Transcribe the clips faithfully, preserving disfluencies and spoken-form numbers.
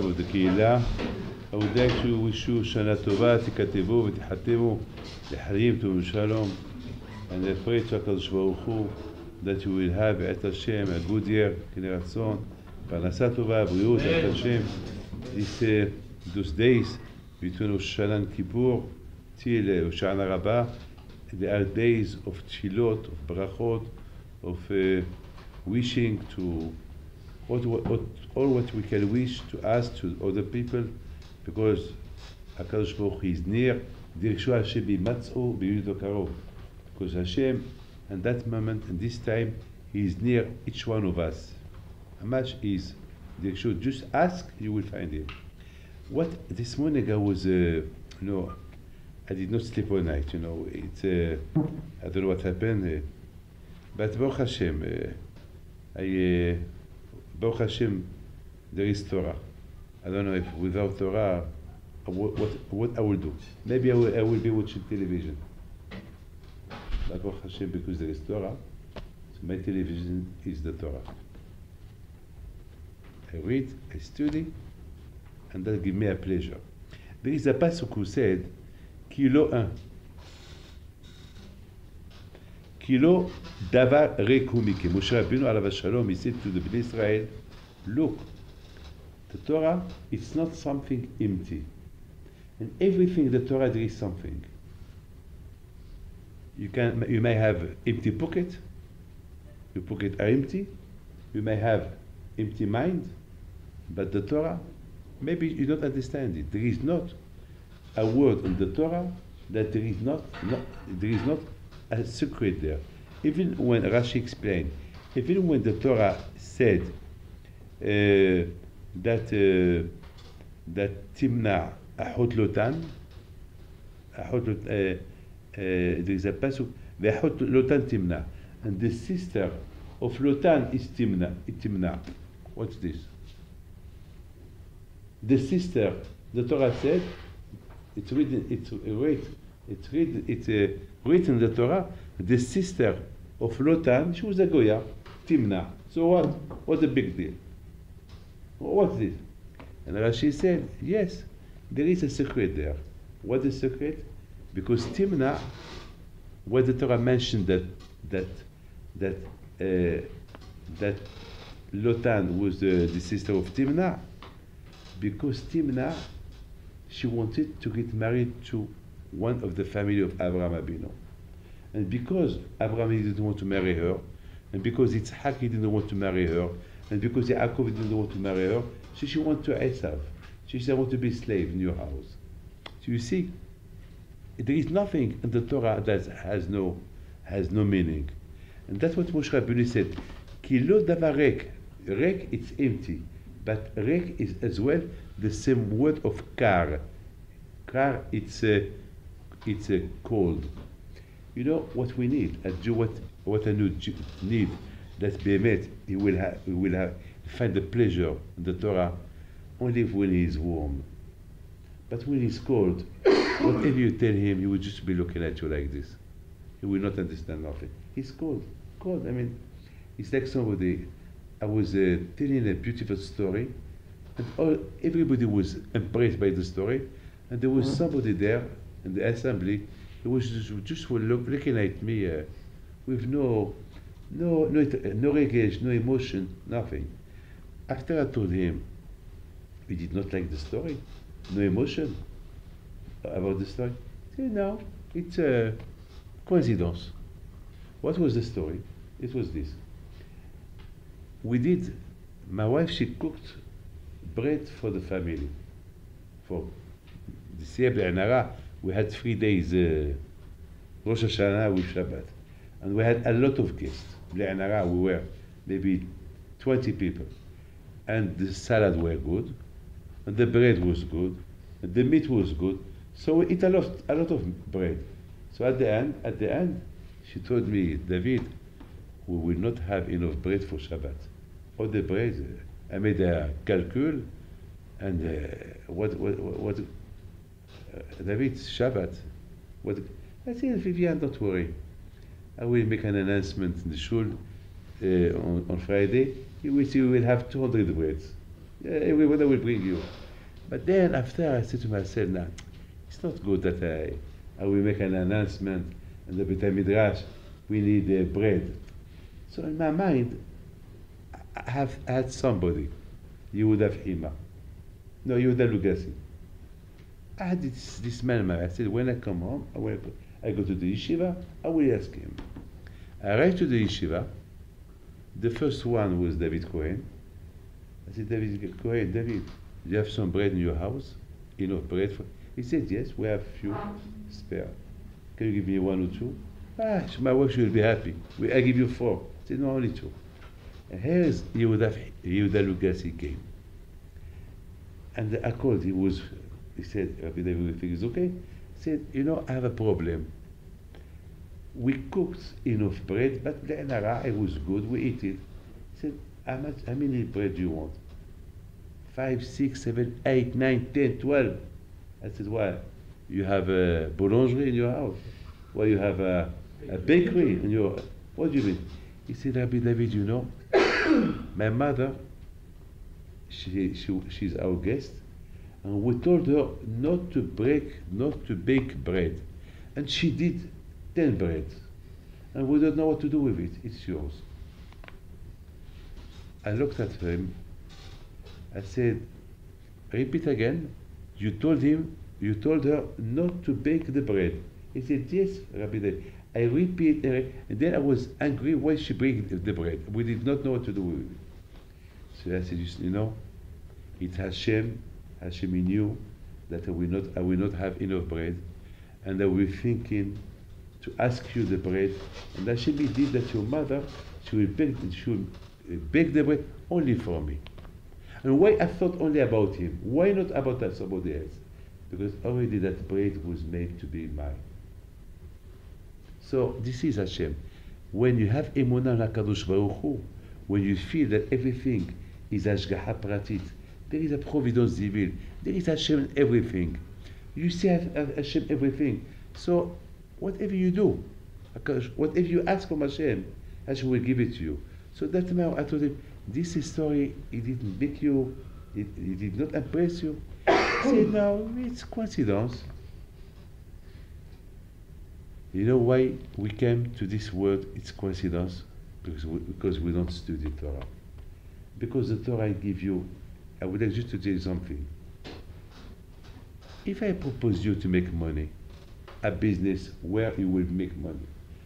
ובקהילה. I would like to wish you שנה טובה, תכתבו ותחתמו לחיים טוב ושלום. And I pray to הקדוש ברוך הוא that you will have את השם, a good year, כן רצון, פרנסה טובה, בריאות, את השם. This, uh, those days between Rosh Hashanah and Kippur till uh, Hoshana Rabbah, there are days of tefillot, of brachot, of uh, wishing to all what, all what we can wish to ask to other people, because HaKadosh Baruch Hu is near. Dirshu Hashem b'matz'u b'yudo karov, because Hashem, at that moment, in this time, He is near each one of us. How much is Dirshu? Just ask, you will find Him. What this morning I was, uh, you know, I did not sleep all night. You know, it's uh, I don't know what happened, uh, but Baruch Hashem, uh, I uh, Baruch Hashem, there is Torah. I don't know if without Torah, what what, what I will do. Maybe I will, I will be watching television. But Baruch Hashem, because there is Torah, so my television is the Torah. I read, I study, and that gives me a pleasure. There is a pasuk who said, Ki lo un. Ki lo davar reku mike. Moshe Rabbeinu alav shalom, he said to the Bnei Israel, look, the Torah, it's not something empty. And everything in the Torah, there is something. You can, you may have empty pocket, your pocket are empty. You may have empty mind, but the Torah, maybe you don't understand it. There is not a word in the Torah that there is not, not there is not a secret there. Even when Rashi explained, even when the Torah said uh, that uh, that Timna Ahot Lotan, Ahot uh, uh, there is a pasuk, Ahot Lotan Timna, and the sister of Lotan is Timna. Timna. What's this? The sister, the Torah said, it's written, it's read, it's read, it's uh, written in the Torah, the sister of Lotan, she was a Goya, Timna. So what? What's the big deal? What's this? And Rashi said, yes, there is a secret there. What is the secret? Because Timna, where the Torah mentioned that that that uh, that Lotan was the, the sister of Timna, because Timna, she wanted to get married to one of the family of Abraham Abinu. And because Abraham didn't want to marry her, and because Yitzhak didn't want to marry her, and because Yaakov didn't want to marry her, so she wanted to Esav. She said, I want to be a slave in your house. So you see, there is nothing in the Torah that has no, has no meaning. And that's what Moshe Rabbeinu said. Ki lo davar rek. Rek, it's empty. But rek is as well the same word of kar. Kar, it's a, it's a cold. You know what we need? A Jew, what what a Jew need, that behemet, he will have, he will have, find the pleasure in the Torah only when he is warm. But when he's cold, whatever you tell him, he will just be looking at you like this. He will not understand nothing. He's cold, cold. I mean, it's like somebody. I was uh, telling a beautiful story, and all, everybody was impressed by the story, and there was somebody there in the assembly who was just, just look, looking at me uh, with no, no, no, no regret, no emotion, nothing. After I told him, he did not like the story, no emotion about the story. He said, no, it's a coincidence. What was the story? It was this. We did, my wife, she cooked bread for the family. For this year, Be'anara, we had three days, uh, Rosh Hashanah with Shabbat. And we had a lot of guests. Be'anara, we were maybe twenty people. And the salad were good, and the bread was good, and the meat was good. So we eat a lot, a lot of bread. So at the end, at the end, she told me, David, we will not have enough bread for Shabbat. All the bread, I made a calcul, and uh, what, what, what, uh, David, Shabbat, what, I said, Vivian, don't worry. I will make an announcement in the shul uh, on, on Friday. You will see we will have two hundred breads. every weather will bring you. But then after I said to myself, nah, it's not good that I, I will make an announcement in the Beit Midrash, we need uh, bread. So in my mind, I have had somebody, Yehuda Hima. No, Yehuda Lugassi. I had this, this man in my mind. I said, when I come home, I, will, I go to the yeshiva, I will ask him. I arrived to the yeshiva. The first one was David Cohen. I said, David Cohen, David, do you have some bread in your house? Enough bread for... He said, yes, we have a few spare. Can you give me one or two? Ah, my wife will be happy. I give you four. I said, no, only two. And here's Yehuda, Yehuda Lugassi came. And I called, he was, he said, Rabbi David, everything is okay? He said, you know, I have a problem. We cooked enough bread, but the enara, it was good, we eat it. He said, how much, how many bread do you want? Five, six, seven, eight, nine, ten, twelve. I said, why? You have a boulangerie in your house? Well, you have a, a bakery in your, what do you mean? He said, Rabbi David, you know, my mother, she, she, she's our guest, and we told her not to break, not to bake bread. And she did ten breads. And we don't know what to do with it. It's yours. I looked at him. I said, repeat again. You told him, you told her not to bake the bread. He said, yes, Rabbi David. I repeat, and then I was angry why she break the bread. We did not know what to do with it. So I said, you know, it's Hashem. Hashem knew that I will not, I will not have enough bread, and I will thinking to ask you the bread, and Hashem did that your mother, she will bake, she will bake the bread only for me. And why I thought only about him? Why not about that somebody else? Because already that bread was made to be mine. So this is Hashem. When you have emunah in HaKadosh Baruch Hu, when you feel that everything is Hashgacha Pratit, there is a providence divine, there is Hashem in everything. You see Hashem everything. So whatever you do, whatever you ask from Hashem, Hashem will give it to you. So that's why I told him, this story, it didn't make you, it, it did not impress you. He said, no, it's coincidence. You know why we came to this word, it's coincidence? Because we, because we don't study Torah. Because the Torah gives you, I would like just to tell you something. If I propose you to make money, a business where you will make money,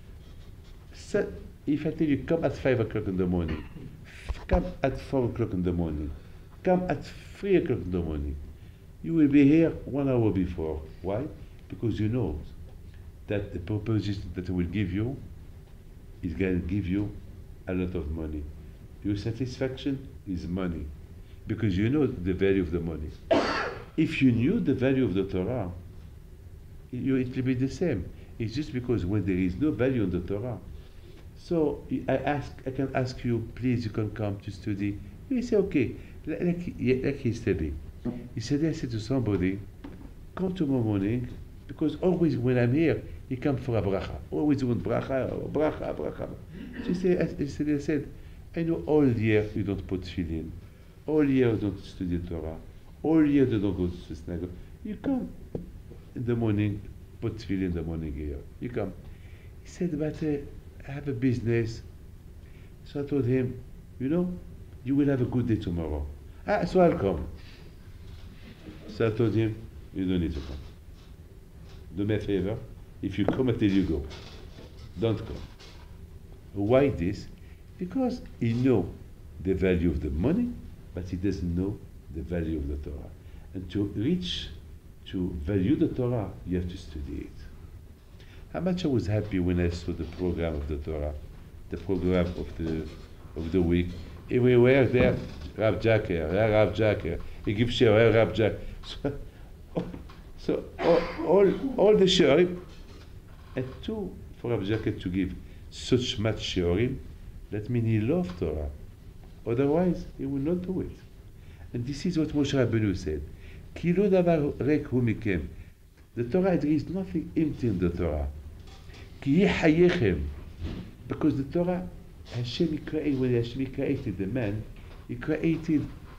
so if I tell you come at five o'clock in the morning, come at four o'clock in the morning, come at three o'clock in the morning, you will be here one hour before. Why? Because you know that the proposition that I will give you is going to give you a lot of money. Your satisfaction is money, because you know the value of the money. If you knew the value of the Torah, you, it will be the same. It's just because when there is no value in the Torah, so I ask, I can ask you, please, you can come to study. You say, okay, like, like yesterday. Yesterday I said to somebody, come tomorrow morning, because always when I'm here, he comes for a bracha. Always want bracha, bracha, bracha. So yesterday I said, I know all year you don't put tefillin. All year you don't study Torah. All year you don't go to the synagogue. You come in the morning, put tefillin in the morning here. You come. He said, but uh, I have a business. So I told him, you know, you will have a good day tomorrow. Ah, so I'll come. So I told him, you don't need to come. Do me a favor. If you come until you go, don't come. Why this? Because he knows the value of the money, but he doesn't know the value of the Torah. And to reach, to value the Torah, you have to study it. How much I was happy when I saw the program of the Torah, the program of the of the week. Everywhere there, Rav Jacker, Rav Jacker. He gives share, Rav Jacker. So, so all, all, all the shiurim, and two for Rav Jacker to give such much shiurim, that means he loves Torah. Otherwise, he will not do it. And this is what Moshe Rabbeinu said. Ki lo davar rek hu mikem. The Torah, there is nothing empty in the Torah. Ki hi hayechem. Because the Torah, Hashem created, when Hashem created the man, he created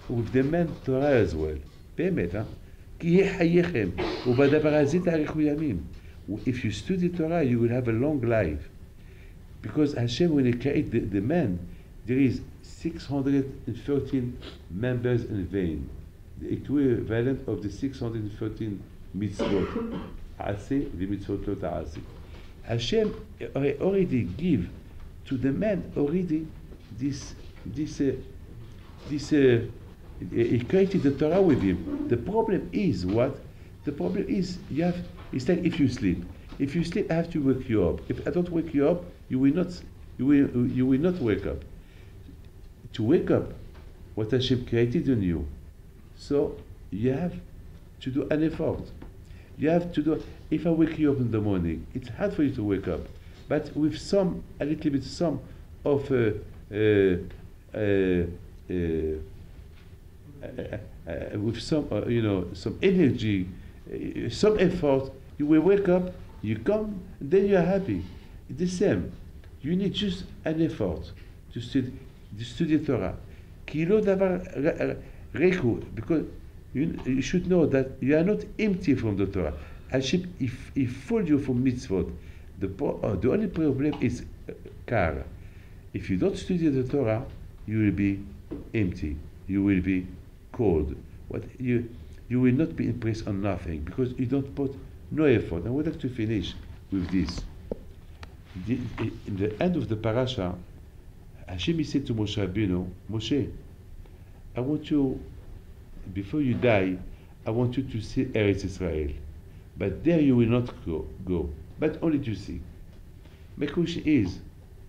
with the man Torah as well. באמת, huh? כי יהיה חייכם, ובדבר הזה תאריכו ימים. If you study Torah, you will have a long life. Because Hashem, when He created the, the man, there is six hundred thirteen members in vein, the equivalent of the six hundred thirteen mitzvot. Aseh, the mitzvot lo ta'aseh. Hashem already give to the man already this this uh, this. Uh, He created the Torah with him. The problem is what? The problem is you have. It's like if you sleep. If you sleep, I have to wake you up. If I don't wake you up, you will not. You will. You will not wake up. To wake up, what Hashem created in you. So you have to do an effort. You have to do. If I wake you up in the morning, it's hard for you to wake up. But with some, a little bit, some of. Uh, uh, uh, uh, Uh, uh, with some, uh, you know, some energy, uh, some effort, you will wake up, you come, then you are happy. It's the same. You need just an effort to study, to study Torah. Ki lo davar reku, because you, you should know that you are not empty from the Torah. Hashem, if He fooled you from mitzvot, the uh, the only problem is uh, kar. If you don't study the Torah, you will be empty. You will be cold. What you you will not be impressed on nothing because you don't put no effort. I would like to finish with this. The, in the end of the parasha, Hashem said to Moshe Rabbeinu, Moshe, I want you, before you die, I want you to see Eretz Israel, but there you will not go, go but only to see. My question is,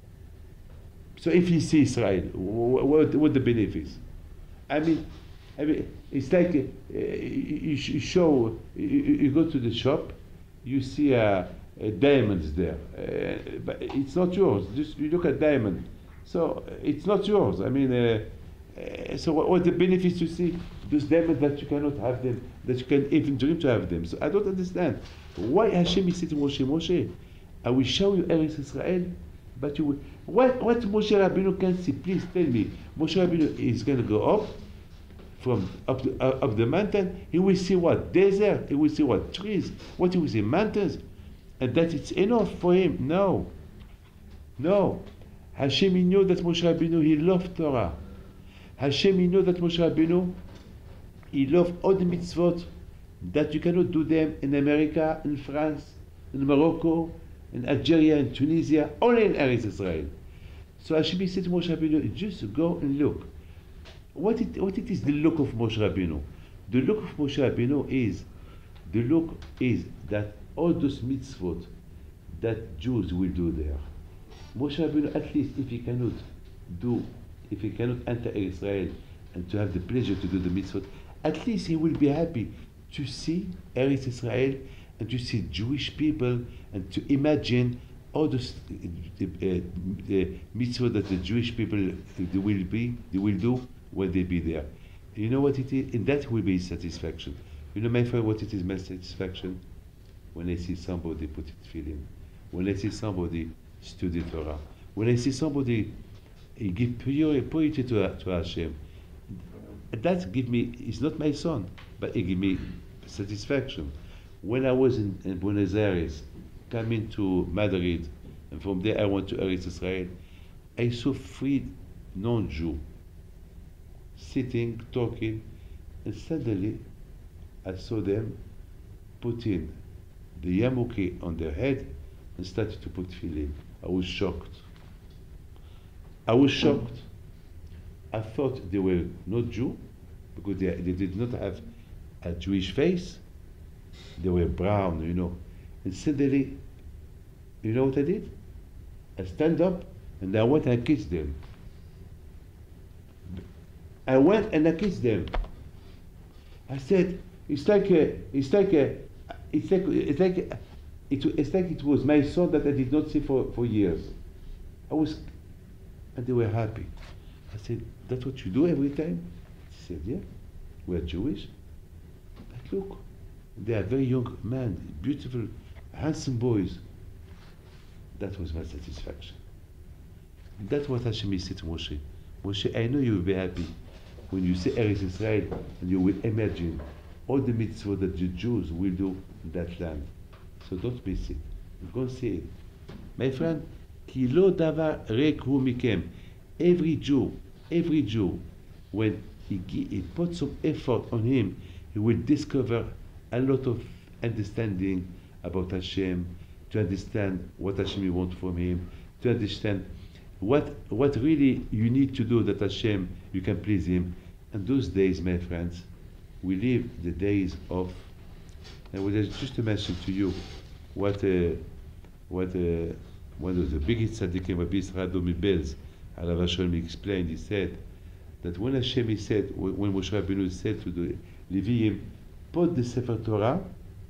so if you see Israel, what, what the benefits? I mean, I mean, it's like uh, you, you show, you, you go to the shop, you see uh, uh, diamonds there, uh, but it's not yours. Just you look at diamond, so it's not yours. I mean, uh, uh, so what, what the benefits to see those diamonds that you cannot have them, that you can even dream to have them? So I don't understand why Hashem is saying to Moshe, Moshe, I will show you Eretz Israel, but you will. What what Moshe Rabbeinu can see? Please tell me. Moshe Rabbeinu is going to go up. From up, the, uh, up the mountain, he will see what? Desert. He will see what? Trees. What he will see? Mountains. And that it's enough for him. No. No. Hashem, he knew that Moshe Rabbeinu, he loved Torah. Hashem, he knew that Moshe Rabbeinu, he loved all the mitzvot that you cannot do them in America, in France, in Morocco, in Algeria, in Tunisia, only in Eretz Israel. So Hashem said to Moshe Rabbeinu, just go and look. What it, what it is the look of Moshe Rabbeinu? The look of Moshe Rabbeinu is, the look is that all those mitzvot that Jews will do there, Moshe Rabbeinu, at least if he cannot do, if he cannot enter Israel and to have the pleasure to do the mitzvot, at least he will be happy to see Eretz Israel and to see Jewish people and to imagine all those uh, uh, the mitzvot that the Jewish people they will be, they will do when they be there. You know what it is? And that will be satisfaction. You know, my friend, what it is my satisfaction? When I see somebody put it feeling, when I see somebody study Torah, when I see somebody he give pure purity to, to Hashem, that give me, it's not my son, but it give me satisfaction. When I was in, in Buenos Aires, coming to Madrid, and from there I went to Eretz Israel, I saw three non-Jew sitting, talking, and suddenly I saw them putting the yarmulke on their head and started to put tefillin. I was shocked. I was shocked. I thought they were not Jew because they, they did not have a Jewish face. They were brown, you know. And suddenly, you know what I did? I stand up and I went and I kissed them. I went and I kissed them. I said, it's like a, it's like a, it's like it's like a, it, it's like it was my son that I did not see for, for years. I was, and they were happy. I said, that's what you do every time? He said, yeah, we're Jewish. But look, they are very young men, beautiful, handsome boys. That was my satisfaction. That's what Hashem said to Moshe. Moshe, I know you will be happy when you say Eretz Israel, and you will imagine all the mitzvot that the Jews will do in that land. So don't miss it. Go see it. My friend, כי לא דבר ריק הוא מכם. Every Jew, every Jew, when he, he puts some effort on him, he will discover a lot of understanding about Hashem, to understand what Hashem wants from him, to understand what what really you need to do that Hashem, you can please him. And those days, my friends, we live the days of, and we just to mention to you what uh, what uh, one of the biggest tzaddikim, Rabbi Yisrael Domi Belz, Alav Hashem, explained, he said that when Hashem, he said, when Moshe Rabbeinu said to the Leviim, put the Sefer Torah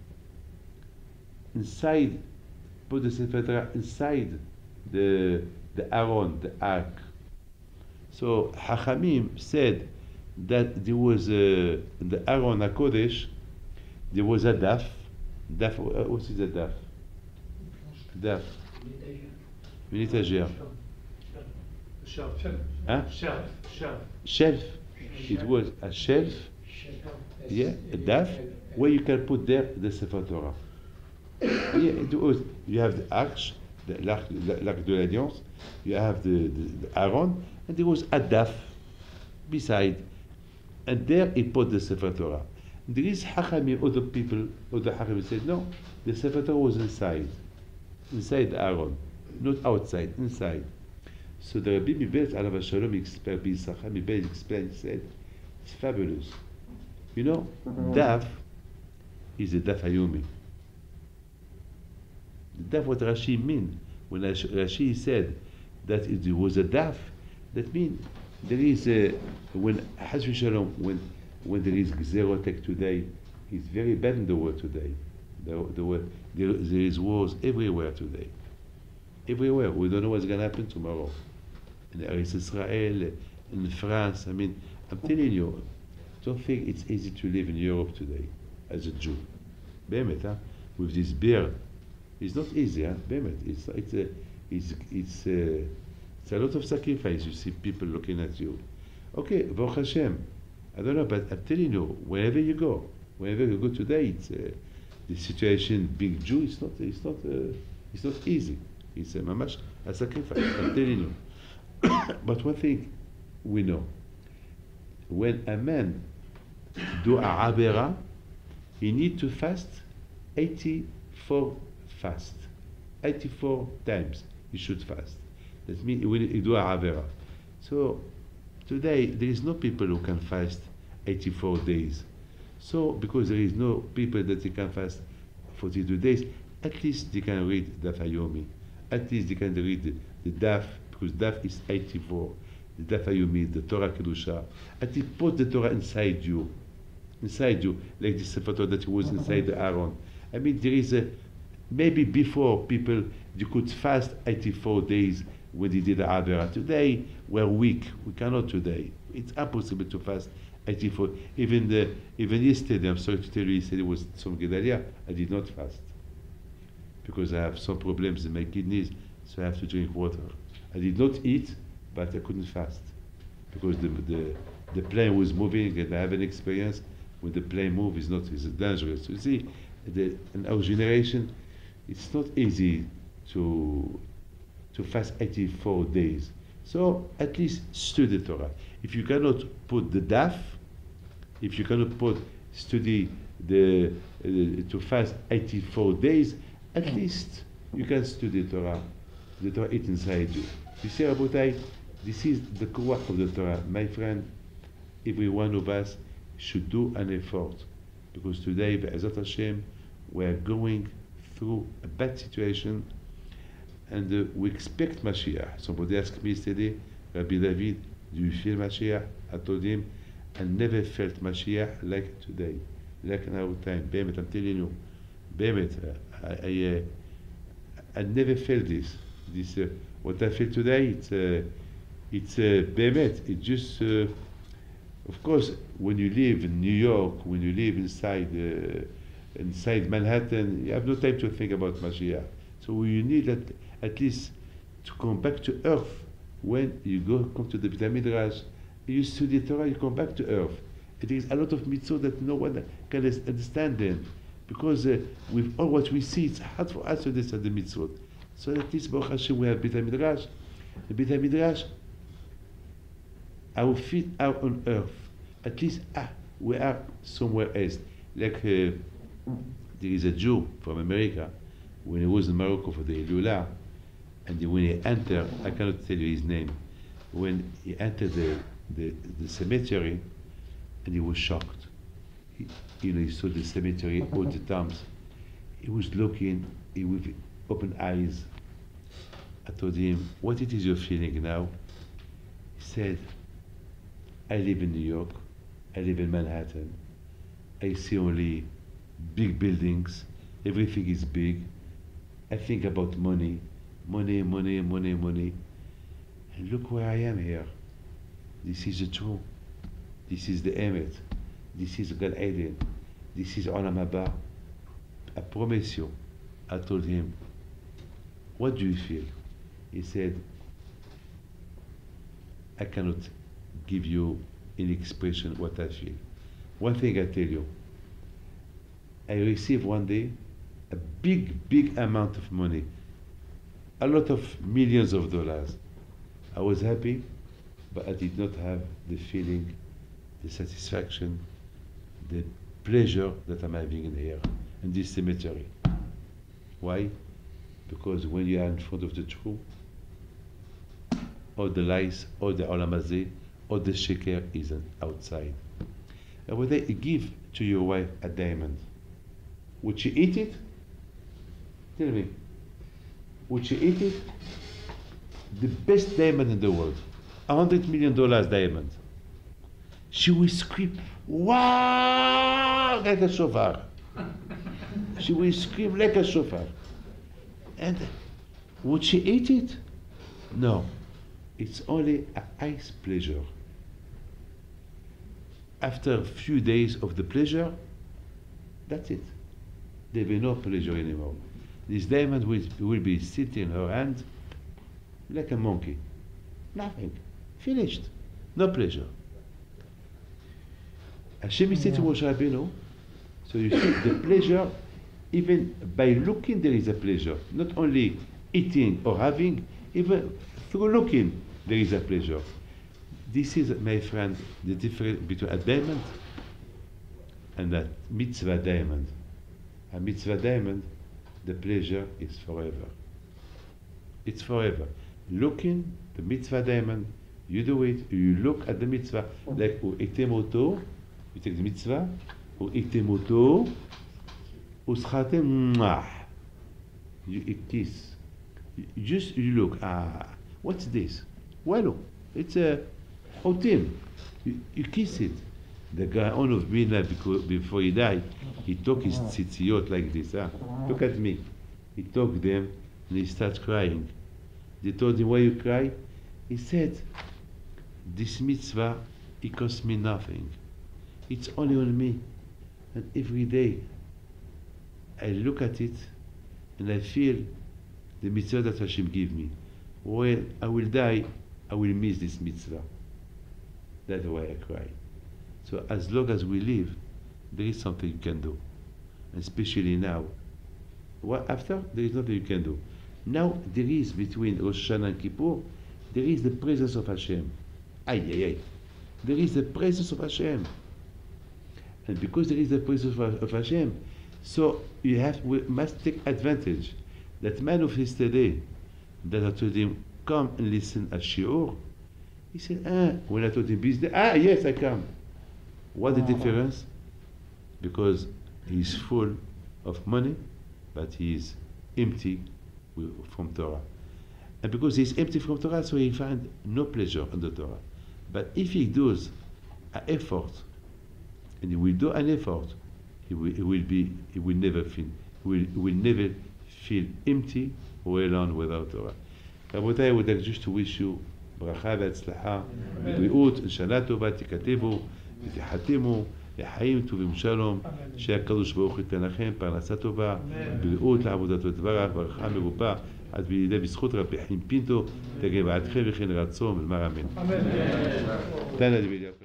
inside, put the Sefer Torah inside the the Aaron, the Ark. So Hachamim said that there was a, in the Aaron HaKodesh, there was a daf. Daf, what is a daf? Daf. Une étagère. Shelf. Huh? Shelf. Shelf. Shelf. It was a shelf. Yeah, a daf, where you can put there the Sefer Torah. Yeah, it was, you have the arch, the l'arc, l'arc de l'alliance, you have the, the, the Aaron, and there was a daf beside, and there he put the Sefer Torah. And there is Hachamim, other people, other Hachamim said, no, the Sefer Torah was inside, inside the Aaron, not outside, inside. So the Rabbi Mibel, Alav Shalom, explained, Mibel explained, said, it's fabulous. You know, mm-hmm. Daf is a Daf Hayumi. Daf, what Rashi mean when Rashi said that it was a daf, that means there is a, when Haz Shalom, when when there is Gzerotek today, it's very bad in the world today. The, the world, there, there is wars everywhere today. Everywhere. We don't know what's going to happen tomorrow. In Eretz Israel, in France, I mean, I'm telling you, don't think it's easy to live in Europe today as a Jew. Behemet, huh? With this beard. It's not easy, huh? Behemet. It's it's a it's it's a, it's a lot of sacrifice. You see people looking at you. Okay, Baruch Hashem. I don't know, but I'm telling you, wherever you go, wherever you go today, it's uh, the situation. Being Jew, it's not it's not uh, it's not easy. It's a mamash a sacrifice. I'm telling you. But one thing we know: when a man do a avera, he need to fast eighty-four fast. eighty-four times he should fast. That means when he do a avera. So today there is no people who can fast eighty-four days. So because there is no people that they can fast forty-two days, at least they can read Daf Hayomi. At least they can read the, the Daf, because Daf is eighty-four. The Daf Hayomi, the Torah Kedusha. And they put the Torah inside you. Inside you, like the Sefer Torah that was inside the Aaron. I mean, there is a, maybe before people, you could fast eighty-four days when they did the Avera. Today, we're weak. We cannot today. It's impossible to fast eighty-four. Even the, even yesterday, I'm sorry to tell you, yesterday was some Gedalia, I did not fast. Because I have some problems in my kidneys, so I have to drink water. I did not eat, but I couldn't fast. Because the, the, the plane was moving, and I have an experience when the plane moves, it's not, it's dangerous. You see, the, in our generation, it's not easy to to fast eighty-four days. So at least study Torah. If you cannot put the daf, if you cannot put study the uh, to fast eighty-four days, at least you can study Torah. The Torah is inside you. You see, Rabotai, this is the core of the Torah. My friend, every one of us should do an effort, because today, Be'ezat Hashem, we are going through a bad situation, and uh, we expect Mashiach. Somebody asked me yesterday, Rabbi David, do you feel Mashiach? I told him, I never felt Mashiach like today, like in our time. Behemet, I'm telling you, Behemet, I, I, uh, I never felt this. This uh, what I feel today, it's uh, it's uh, Behemet. It just, uh, of course, when you live in New York, when you live inside uh, inside Manhattan, you have no time to think about Mashiach. So you need at, at least to come back to earth when you go come to the Beit HaMidrash You study Torah, you come back to earth. There is a lot of mitzvot that no one can understand them. Because uh, with all what we see, it's hard for us to understand the mitzvot. So at least, Baruch Hashem, we have Beit HaMidrash. The Beit HaMidrash, our feet are on earth. At least, ah, we are somewhere else. Like uh, there is a Jew from America, when he was in Morocco for the Elula, and when he entered, I cannot tell you his name, when he entered the, the, the cemetery, and he was shocked. He, you know, he saw the cemetery all the times. He was looking he, with open eyes. I told him, what it is you're feeling now? He said, I live in New York, I live in Manhattan, I see only big buildings, everything is big. I think about money, money, money, money, money. And look where I am here. This is the truth. This is the Emet. This is Gan Eden. This is Olam Haba. I promise you. I told him, what do you feel? He said, I cannot give you in expression what I feel. One thing I tell you, I received one day a big, big amount of money, a lot of millions of dollars. I was happy, but I did not have the feeling, the satisfaction, the pleasure that I'm having in here, in this cemetery. Why? Because when you are in front of the truth, all the lies, all the olam hazeh, all the sheker is outside. And when they give to your wife a diamond, would she eat it? Tell me. Would she eat it? The best diamond in the world, a hundred million dollars diamond. She will scream, wow, like a shofar. She will scream like a shofar. And would she eat it? No. It's only a ice pleasure. After a few days of the pleasure, that's it. There will be no pleasure anymore. This diamond will, will be sitting in her hand like a monkey. Nothing. Finished. No pleasure. Hashem said to Moshe Rabbeinu, so you see the pleasure, even by looking there is a pleasure. Not only eating or having, even through looking there is a pleasure. This is, my friend, the difference between a diamond and a mitzvah diamond. A mitzvah diamond, the pleasure is forever. It's forever. Looking, the mitzvah diamond, you do it, you look at the mitzvah, like U'itemoto, you take the mitzvah, U'itemoto, U'schatem, mwah. You kiss. You just, you look, ah, what's this? Well, it's a otim. You, you kiss it. The guy, on of Bina, before he died, he took his tzitziot like this. Huh? Look at me. He took them and he starts crying. They told him, why you cry? He said, this mitzvah, it costs me nothing. It's only on me. And every day, I look at it and I feel the mitzvah that Hashem give me. When I will die, I will miss this mitzvah. That's why I cry. So as long as we live, there is something you can do. Especially now. What after? There is nothing you can do. Now there is between Rosh Hashanah and Kippur, there is the presence of Hashem. Ay, ay, ay. There is the presence of Hashem. And because there is the presence of, of Hashem, so you have we must take advantage. That man of yesterday, that I told him, come and listen at Shiur, he said, ah, when I told him business, ah, yes, I come. What the difference? Because he's full of money, but he's empty from Torah. And because he's empty from Torah, so he finds no pleasure in the Torah. But if he does an effort, and he will do an effort, he will, he will be, he will never feel, he will, he will never feel empty or alone without Torah. רבותיי, I would like just to wish you ברכה והצלחה, בבריאות, שנה טובה, תכתבו ותחתמו לחיים טובים שלום, שהקדוש ברוך ייתן לכם פרנסה טובה, בריאות לעבודתו דברך, ברכה מרובה, עד בידי בזכות רבי חיים פינטו, תגבעתכם וכן רצום, ולמר אמן. אמן. תנא דבי